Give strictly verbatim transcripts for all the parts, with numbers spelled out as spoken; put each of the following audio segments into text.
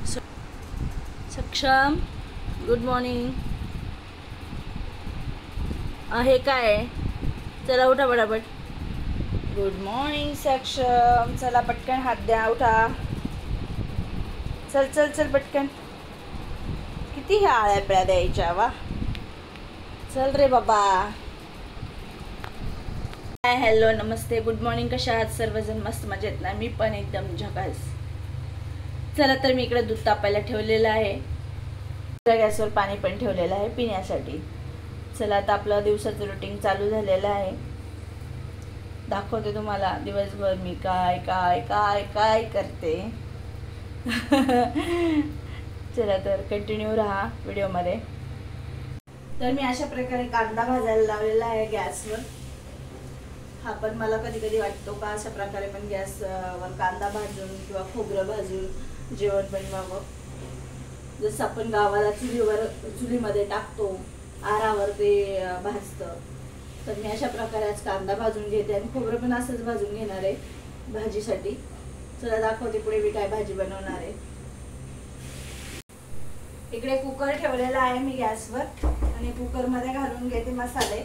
सक्षम good morning. आहे काय? चला उठा पटापट. गुड मॉर्निंग सक्षम. चला पटकन हात द्या, उठा. चल चल चल पटकन. किती ह्या आळ्यापळ्या द्यायच्या वा. चल रे बाबा. हाय हॅलो नमस्ते गुड मॉर्निंग. कशा आहात सर्वजण? मस्त मजेत ना? मी पण एकदम झकास. चला तर मी इकडे दूध तापायला ठेवलेलं आहे. गॅसवर पाणी पण ठेवलेलं आहे पिण्यासाठी. चला आता आपलं दिवसाचं रुटीन चालू झालेलं आहे. दाखवते तुम्हाला दिवसभर मी काय काय काय काय करते. चला तर कंटिन्यू राहा व्हिडिओमध्ये. तर मी अशा प्रकारे कांदा भाजायला लावलेला आहे गॅसवर. हा पण मला कधी कधी वाटतो का अशा प्रकारे पण गॅसवर कांदा भाजून किंवा खोबरं भाजून जेवण बनवावं. जसं आपण गावाला चुलीवर चुलीमध्ये टाकतो, आरावर ते भाजतं, तर मी अशा प्रकारे आज कांदा भाजून घेते आणि खोबरं पण असंच भाजून घेणार आहे भाजीसाठी. चला दाखवते पुढे मी काय भाजी बनवणार आहे. इकडे कुकर ठेवलेला आहे मी गॅसवर आणि कुकरमध्ये घालून घेते मसाले.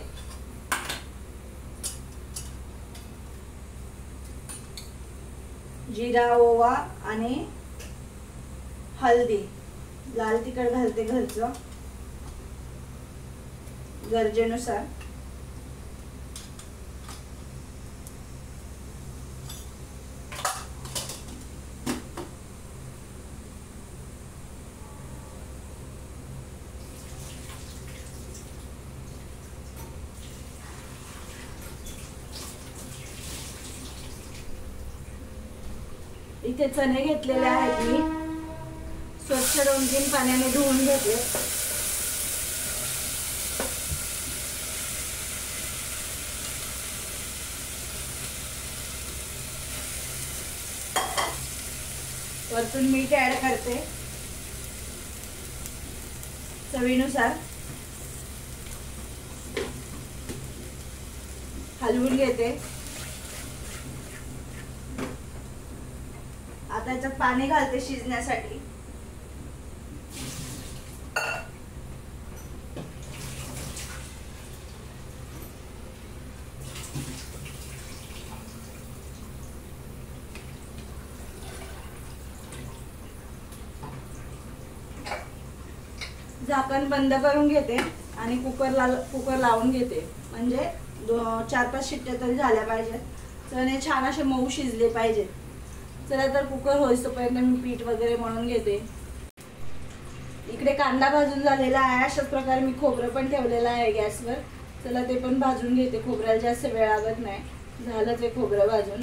जिरा, ओवा आणि हळदी, लाल तिखट घालते घरचं गरजेनुसार. इथे चणे घेतलेले आहेत मी, स्वच्छ दोन तीन पाण्याने धुवून घेतले. वरतून मीठ ऍड करते चवीनुसार. हलवून घेते. आता याच्यात पाणी घालते शिजण्यासाठी. झाकण बंद करून घेते आणि कुकर ला कुकर लावून घेते. म्हणजे चार पाच शिट्ट्या तरी झाल्या पाहिजेत. चणे छान असे मऊ शिजले पाहिजेत. चला तर कुकर होईस्तोपर्यंत मी पीठ वगैरे मळून घेते. इकडे कांदा भाजून झालेला आहे. अशाच प्रकारे मी खोबरं पण ठेवलेलं आहे गॅसवर. चला ते पण भाजून घेते. खोबऱ्याला जास्त वेळ लागत नाही. झालं ते खोबरं भाजून.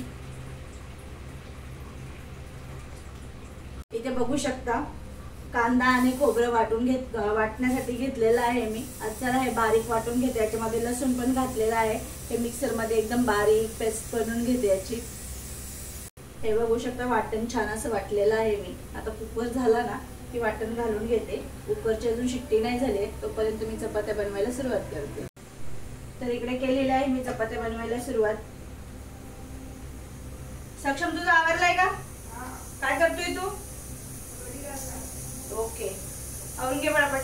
इथे बघू शकता कांदा आणि खोबरं वाटून घेत वाटण्यासाठी घेतलेलं आहे मी. आज चला हे बारीक वाटून घेते. याच्यामध्ये लसूण पण घातलेला आहे. हे मिक्सरमध्ये एकदम बारीक पेस्ट बनवून घेते याची. हे बघू शकता वाटण छान असं वाटलेलं आहे मी. आता कुकर झाला ना की वाटण घालून घेते. कुकरची अजून शिट्टी नाही झाली तोपर्यंत मी चपात्या बनवायला सुरुवात करते. तर इकडे केलेल्या आहे मी चपात्या बनवायला सुरुवात. सक्षम तुझं आवरलाय का? काय करतोय तू? ओके आवरून घे पटापट.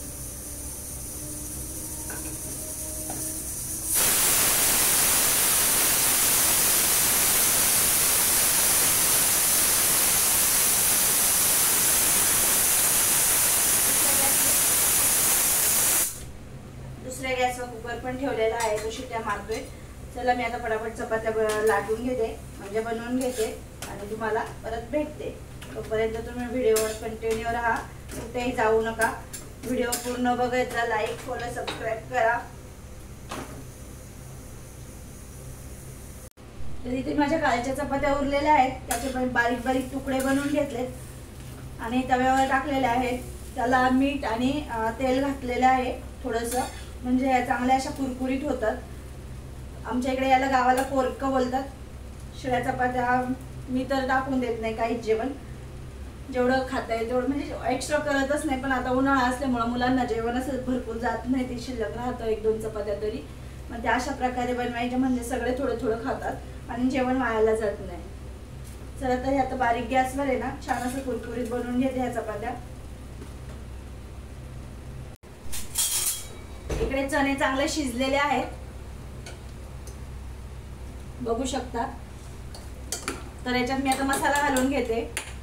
दुसऱ्या गॅसवर कुकर पण ठेवलेला आहे. तो शिट्ट्या मारतोय. चला मी आता पटापट चपात्या लाटून घेते म्हणजे बनवून घेते आणि तुम्हाला परत भेटते. तोपर्यंत तुम्ही व्हिडिओवर कंटिन्यू राहा. कुठेही जाऊ नका. व्हिडिओ पूर्ण बघायचा. लाईक फॉलो सबस्क्राईब करा. तर इथे माझ्या काळ्याच्या चपात्या उरलेल्या आहेत. त्याचे पण बारीक बारीक तुकडे बनवून घेतलेत आणि तव्यावर टाकलेले आहेत. त्याला मीठ आणि तेल घातलेलं आहे थोडंसं. म्हणजे या चांगल्या अशा कुरकुरीत होतात. आमच्या इकडे याला गावाला कोरकं बोलतात. शिळ्या चपात्या मी तर टाकून देत नाही काहीच जेवण. जेवढं खाता येईल तेवढं म्हणजे एक्स्ट्रा करतच नाही. पण आता उन्हाळा असल्यामुळे मुलांना जेवण असं भरपूर जात नाही. ते शिल्लक राहतं एक दोन चपात्या तरी. मग ते अशा प्रकारे बनवायचे म्हणजे सगळे थोडं थोडं खातात आणि जेवण वायाला जात नाही. चला तर हे आता बारीक गॅसवर आहे ना छान असं कुरकुरीत बनवून घेते ह्या चपात्या. इकडे चणे चांगले शिजलेले आहेत, बघू शकता. तर याच्यात मी आता मसाला घालून घेते.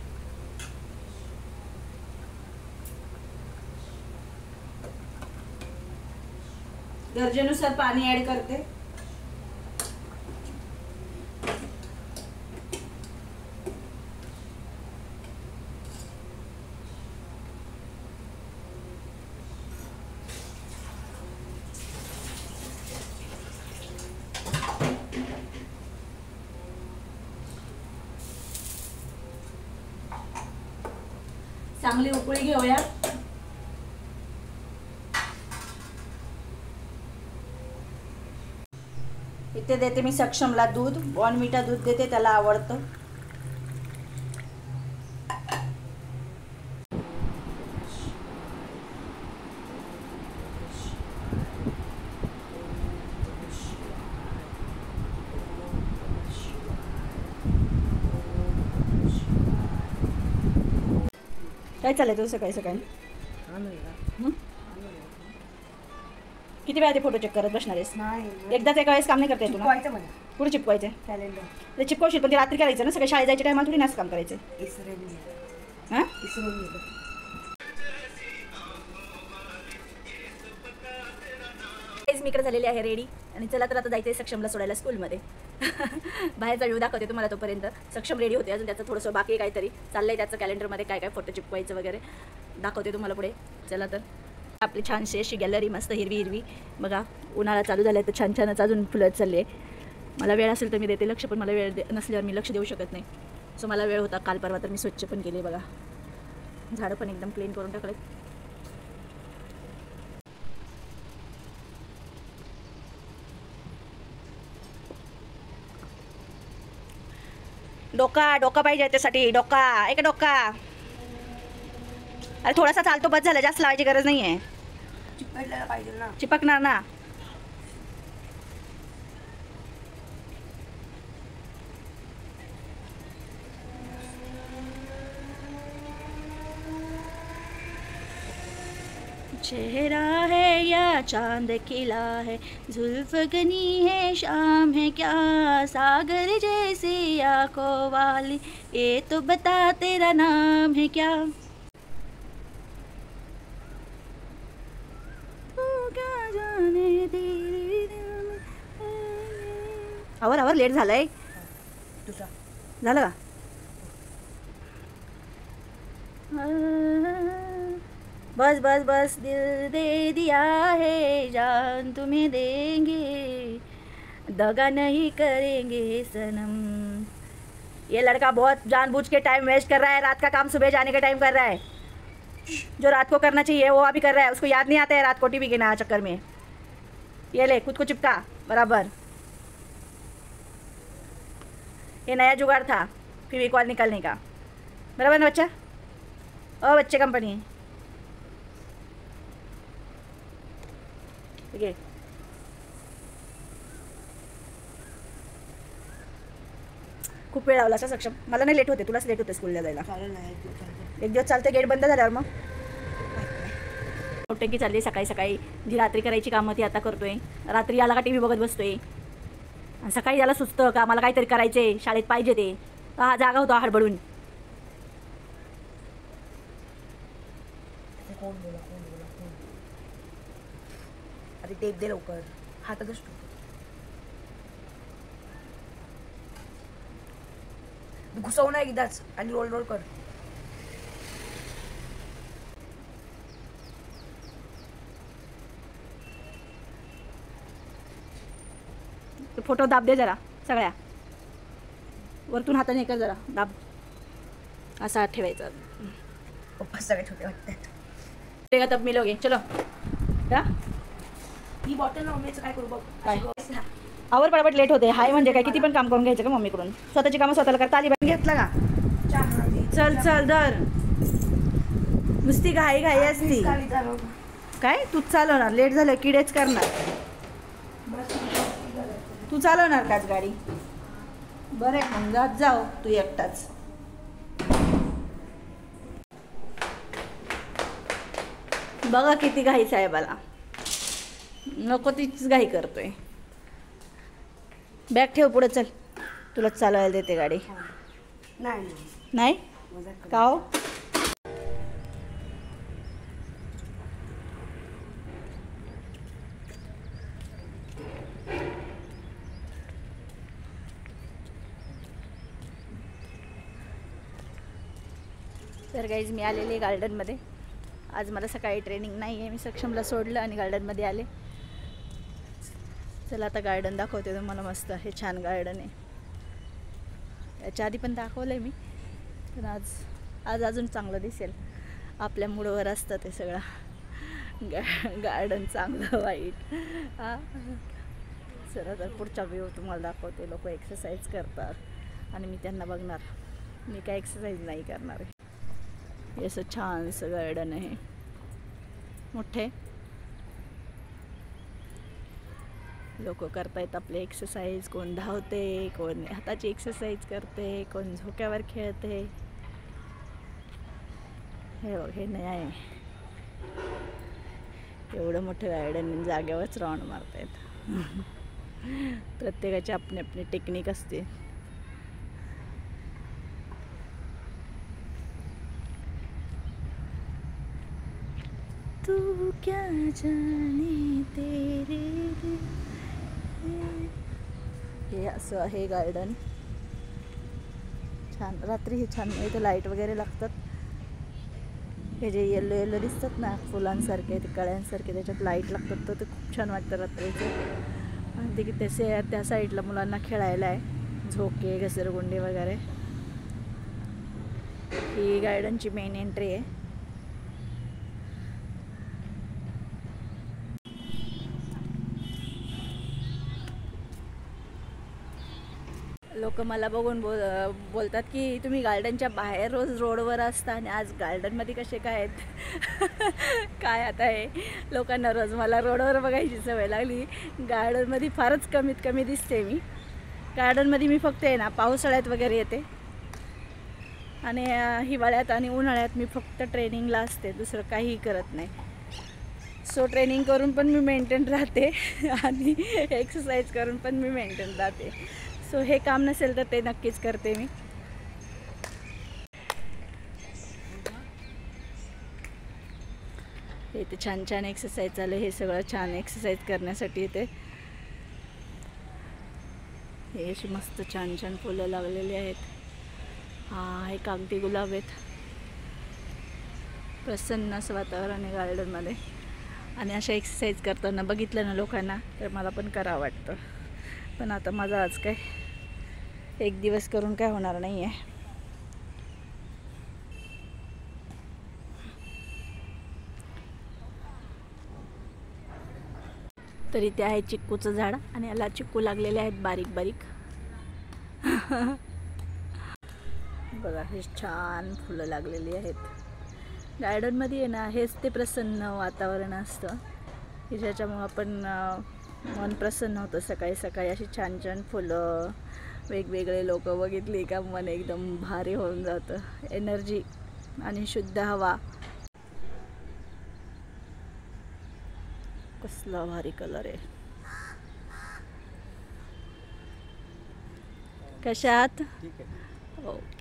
गरजेनुसार पाणी ऍड करते. चांगली उकळी घेऊया. इथे देते मी सक्षमला दूध. बॉर्नव्हिटा दूध देते, त्याला आवडतं. काय चाललंय तुझं सकाळी सकाळी? किती वेळा ते फोटो चेक करत बसणार आहेस? एकदाच एका वेळेस काम नाही करता येत तुला? पुढे चिपकवायचे कॅलेंडर. ते चिपकवशील पण ते रात्री करायचं ना, सगळ्या शाळेत जायच्या टायमाला थोडी नाच काम करायचं. हां मी इकडे झालेली आहे रेडी. आणि चला तर आता जायचं आहे सक्षमला सोडायला स्कूलमध्ये. बाहेरचा व्ह्यू दाखवते तुम्हाला. तोपर्यंत सक्षम रेडी होते, अजून त्याचं थोडंसं बाकी काहीतरी चाललंय त्याचं कॅलेंडरमध्ये काय काय फोटो चिपकवायचं वगैरे दाखवते तुम्हाला पुढे. चला तर आपली छानशी अशी गॅलरी मस्त हिरवी हिरवी बघा. उन्हाळा चालू झाला तर छान छानच अजून फुलं चालली आहे. मला वेळ असेल तर मी देते लक्ष, पण मला वेळ दे नसल्यावर मी लक्ष देऊ शकत नाही. सो मला वेळ होता काल परवा तर मी स्वच्छ पण केले बघा. झाडं पण एकदम क्लीन करून टाकले. डोका डोका पाहिजे त्यासाठी. डोका एक डोका. अरे थोडासा चालतो बस झाला, जास्त लावायची गरज नाही आहे. चिपकला पाहिजे ना. चिपकणार ना. चेहरा है या चांद खिला है, जुल्फ गनी है शाम है क्या, सागर जैसी आंखों वाली ये तो बता तेरा नाम है क्या. आवर आवर लेट झालंय. झालं का? बस बस बस दिल दे दिया है, जान तुम्हें देंगे, दगा नहीं करेंगे सनम. ये लड़का बहुत जानबूझ के टाइम वेस्ट कर रहा है. रात का काम सुबह जाने का टाइम कर रहा है. जो रात को करना चाहिए वो अभी कर रहा है. उसको याद नहीं आता है रात को टीवी के ना चक्कर में. ये ले खुद को चिपका बराबर. ये नया जुगाड़ था फेविकॉल निकालने का. बराबर ना बच्चा? ओ बच्चे कंपनी ठीक आहे. खूप वेळ लावला असा सक्षम. मला नाही लेट होते, तुलाच लेट होते स्कूलला जायला. एक दिवस चालते गेट बंद झाल्यावर मग मोठे की चालली सकाळी सकाळी. जी रात्री करायची कामं ती आता करतोय. रात्री आला का टी व्ही बघत बसतोय. आणि सकाळी याला सुचतं का मला काहीतरी करायचे शाळेत पाहिजे ते. हा जागा होता हडबडून. अरे टेप दे लवकर. हातातच घुसव ना एकदाच आणि रोल रोल कर. फोटो दाब दे जरा सगळ्या. वरतून हाताने कर जरा दाब. असा ठेवायचा. पप्पा सगळे छोटे वाटतात. ते तब मिलोगे चलो. क्या ही बॉटल ना मम्मीचं काय करू बघ. काय आवर पटापट लेट होते. हाय म्हणजे काय किती पण काम करून घ्यायचं का मम्मीकडून. स्वतःची कामं स्वतःला करता आली. पण घेतला का? चल चल दर. नुसती घाई घाई असती काय. तूच चालवणार. लेट झालं किडेच करणार. तू चालवणार काच गाडी. बरं आहे मग जात जाऊ तू एकटाच. बघा किती घाई साहेबाला, नको तीच घाई करतोय. बॅग ठेव पुढे, चल तुला चालवायला देते गाडी. नाही नाही का हो? तर गाईज मी आलेले गार्डनमध्ये. आज मला सकाळी ट्रेनिंग नाही आहे, मी सक्षमला सोडलं आणि गार्डनमध्ये आले. चला आता गार्डन दाखवते तुम्हाला. मस्त हे छान गार्डन आहे. याच्या आधी पण दाखवलं आहे मी, पण आज आज अजून चांगलं दिसेल. आपल्या मूडवर असतं ते सगळं गा गार्डन चांगलं वाईट. हां चला तर पुढचा व्ह्यू तुम्हाला दाखवते. लोक एक्सरसाइज करतात आणि मी त्यांना बघणार. मी काय एक्सरसाइज नाही करणार आहे. हे असं छानसं गार्डन आहे, मोठे. लोक करतायत आपले एक्सरसाइज. कोण धावते, कोण हाताची एक्सरसाइज करते, कोण झोक्यावर खेळते. हे बघ, हे नाही आहे एवढं मोठं गार्डन, जागेवरच राऊंड मारतायत. प्रत्येकाची आपली आपली टेक्निक असते. तू क्या जाने तेरे हे असं आहे गार्डन. छान रात्री हे छान. इथे लाईट वगैरे लागतात. हे जे येल्लो येल्लो दिसतात ना फुलांसारखे, ते कळ्यांसारखे, त्याच्यात लाईट लागतात. तर ते खूप छान वाटतं रात्रीचं. आणि ते त्याचे त्या साईडला मुलांना खेळायला आहे, झोके, घसरगुंडी वगैरे. ही गार्डनची मेन एंट्री आहे. लोक मला बघून बोल बोलतात की तुम्ही गार्डनच्या बाहेर रोज रोडवर असता आणि आज गार्डनमध्ये कसे काय आहेत. काय आता आहे, लोकांना रोज मला रोडवर बघायची सवय लागली. गार्डनमध्ये फारच कमीत कमी दिसते मी. गार्डनमध्ये मी फक्त आहे ना पावसाळ्यात वगैरे येते आणि हिवाळ्यात आणि उन्हाळ्यात मी फक्त ट्रेनिंगला असते, दुसरं काहीही करत नाही. सो ट्रेनिंग करून पण मी मेंटेन राहते आणि एक्सरसाइज करून पण मी मेंटेन राहते. सो हे काम नसेल तर ते नक्कीच करते मी. इथे छान छान एक्सरसाइज चालू. हे सगळं छान एक्सरसाइज करण्यासाठी इथे हे अशी मस्त छान छान फुलं लागलेली आहेत. हा हे कागदी गुलाब आहेत. प्रसन्न असं वातावरण आहे गार्डनमध्ये. आणि अशा एक्सरसाइज करताना बघितलं ना लोकांना तर मला पण करावं वाटतं. पण आता माझं आज काय एक दिवस करून काय होणार नाही आहे. तरी ते आहे चिक्कूचं झाड आणि याला चिक्कू लागलेले आहेत बारीक बारीक. बघा हे छान फुलं लागलेली आहेत. गार्डनमध्ये आहे ना हेच ते प्रसन्न वातावरण असतं की ज्याच्यामुळं आपण मन प्रसन्न होतं. सकाळी सकाळी अशी छान छान फुलं, वेगवेगळे लोक बघितली का मन एकदम भारी होऊन जातं. एनर्जी आणि शुद्ध हवा. कसला भारी कलर आहे. कशात ओके.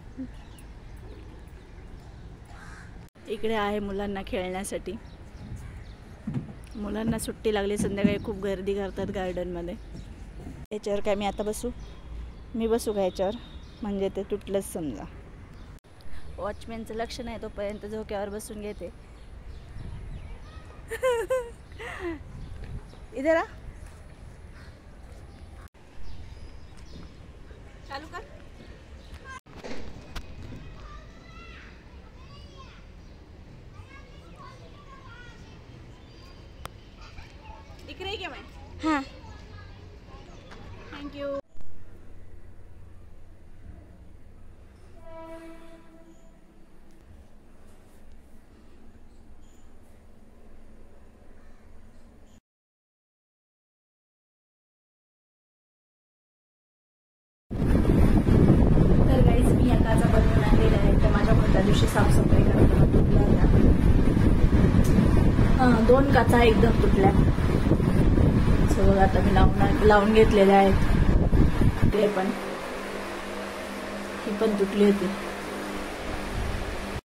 इकडे आहे मुलांना खेळण्यासाठी. मुलांना सुट्टी लागली, संध्याकाळी खूप गर्दी करतात गार्डनमध्ये. याच्यावर काय मी आता बसू? मी बसू का याच्यावर? म्हणजे ते तुटलंच समजा. वॉचमॅनचं लक्ष नाही तोपर्यंत झोक्यावर बसून घेते. इधर आ. चालू कर. दिख रही क्या मैं? हाँ थैंक यू. दोन काचा एकदम तुटल्या. सगळं आता मी लावून लावून घेतलेल्या आहेत. ते पण ही पण तुटली होती.